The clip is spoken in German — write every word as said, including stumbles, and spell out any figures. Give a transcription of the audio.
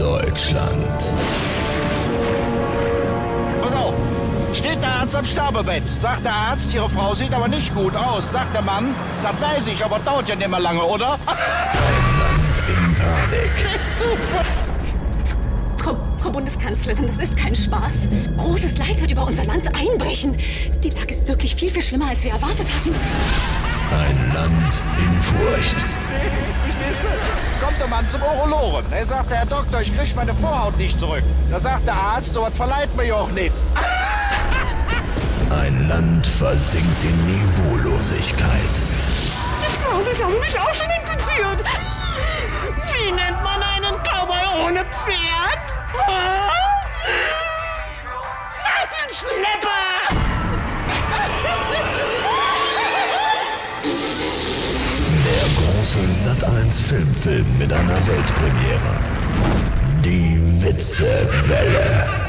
Deutschland. Pass auf! Steht der Arzt am Sterbebett. Sagt der Arzt, Ihre Frau sieht aber nicht gut aus. Sagt der Mann, das weiß ich, aber dauert ja nicht mehr lange, oder? Ein Land in Panik. Super! Frau, Frau Bundeskanzlerin, das ist kein Spaß. Großes Leid wird über unser Land einbrechen. Die Lage ist wirklich viel, viel schlimmer, als wir erwartet hatten. Ein Land in Furcht. Verstehst du? Kommt der Mann zum Urologen. Er sagt, Herr Doktor, ich krieg meine Vorhaut nicht zurück. Da sagt der Arzt, sowas verleiht mir ja auch nicht. Ein Land versinkt in Niveaulosigkeit. Ich glaube, ich habe mich auch schon infiziert. Wie nennt man einen Cowboy ohne Pferd? Sattelschlepper! Der große Sat eins Filmfilm mit einer Weltpremiere. Die Witzewelle.